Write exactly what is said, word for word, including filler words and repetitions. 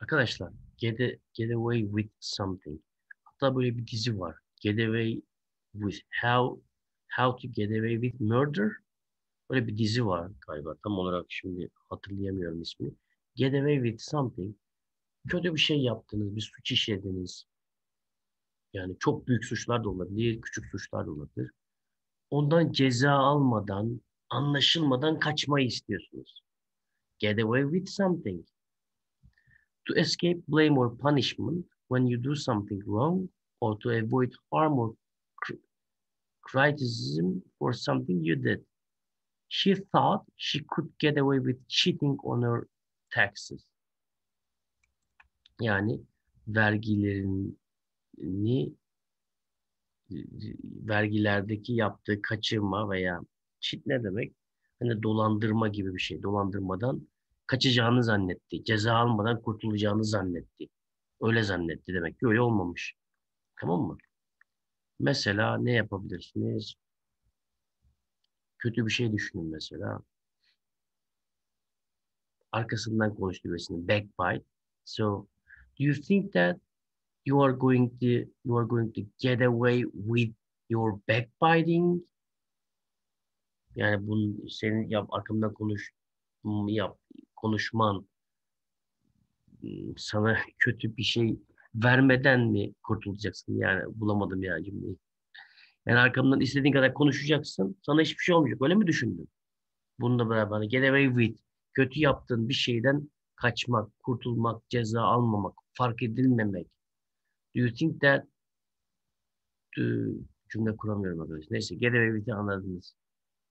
Arkadaşlar, Get, Get Away with Something. Hatta böyle bir dizi var. Get Away with How How to Get Away with Murder. Böyle bir dizi var galiba. Tam olarak şimdi hatırlayamıyorum ismini. Get Away with Something. Kötü bir şey yaptınız, bir suç işlediniz. Yani çok büyük suçlar da olabilir, küçük suçlar da olabilir. Ondan ceza almadan, anlaşılmadan kaçmayı istiyorsunuz. Get away with something. To escape blame or punishment when you do something wrong, or to avoid harm or criticism for something you did. She thought she could get away with cheating on her taxes. Yani vergilerini vergilerdeki yaptığı kaçırma veya cheat ne demek? Hani dolandırma gibi bir şey. Dolandırmadan kaçacağını zannetti. Ceza almadan kurtulacağını zannetti. Öyle zannetti demek ki öyle olmamış. Tamam mı? Mesela ne yapabilirsiniz? Kötü bir şey düşünün mesela. Arkasından konuştu birisinin backbite. So, do you think that you are going to you are going to get away with your backbiting? Yani bunun senin yap arkamdan konuş yap konuşman sana kötü bir şey vermeden mi kurtulacaksın? Yani bulamadım ya cümleyi. Yani arkamdan istediğin kadar konuşacaksın. Sana hiçbir şey olmayacak. Öyle mi düşündün? Bununla beraber hani get away with kötü yaptığın bir şeyden kaçmak, kurtulmak, ceza almamak, fark edilmemek. Do you think that e, cümle kuramıyorum arkadaşlar. Neyse get away with'i anladınız.